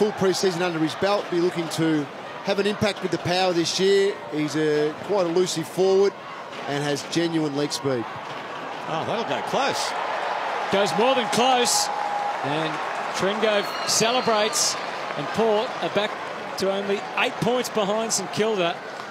full pre-season under his belt, be looking to have an impact with the power this year. He's quite elusive forward and has genuine leg speed. Oh, that'll go close. Goes more than close. And Trengove celebrates. And Port are back to only 8 points behind St Kilda.